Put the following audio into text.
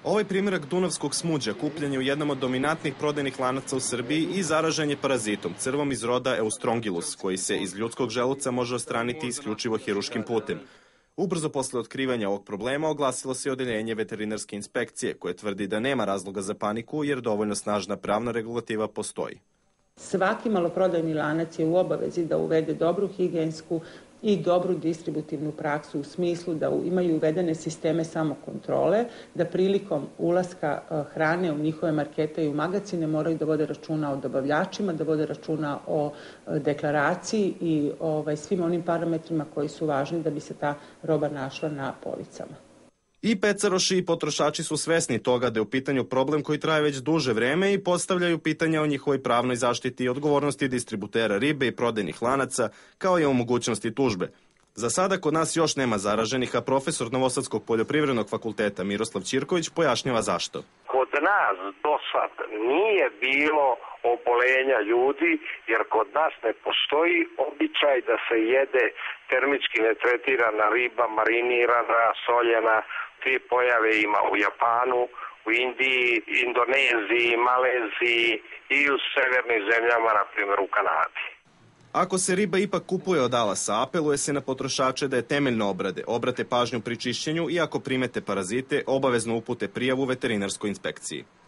Ovaj primjerak dunavskog smuđa kupljen je u jednom od dominantnih prodajnih lanaca u Srbiji i zaražen je parazitom, crvom iz roda Eustrongylus, koji se iz ljudskog želuca može odstraniti isključivo hiruškim putem. Ubrzo posle otkrivanja ovog problema oglasilo se odeljenje veterinarske inspekcije, koje tvrdi da nema razloga za paniku jer dovoljno snažna pravna regulativa postoji. Svaki maloprodajni lanac je u obavezi da uvede dobru higijensku i dobru distributivnu praksu u smislu da imaju uvedene sisteme samokontrole, da prilikom ulaska hrane u njihove markete i u magacine moraju da vode računa o dobavljačima, da vode računa o deklaraciji i svim onim parametrima koji su važni da bi se ta roba našla na policama. I pecaroši i potrošači su svesni toga da je u pitanju problem koji traje već duže vreme i postavljaju pitanja o njihovoj pravnoj zaštiti i odgovornosti distributera ribe i prodajnih lanaca, kao i o mogućnosti tužbe. Za sada kod nas još nema zaraženih, a profesor Novosadskog poljoprivrednog fakulteta Miroslav Ćirković pojašnjava zašto. Kod nas do sad nije bilo obolenja ljudi, jer kod nas ne postoji običaj da se jede termički netretirana riba, marinirana, soljena. Te pojave ima u Japanu, u Indiji, Indoneziji, Maleziji i u severnim zemljama, na primjer u Kanadi. Ako se riba ipak kupuje od alasa, apeluje se na potrošače da je temeljno obrate pažnju pri čišćenju i ako primete parazite, obavezno upute prijavu veterinarskoj inspekciji.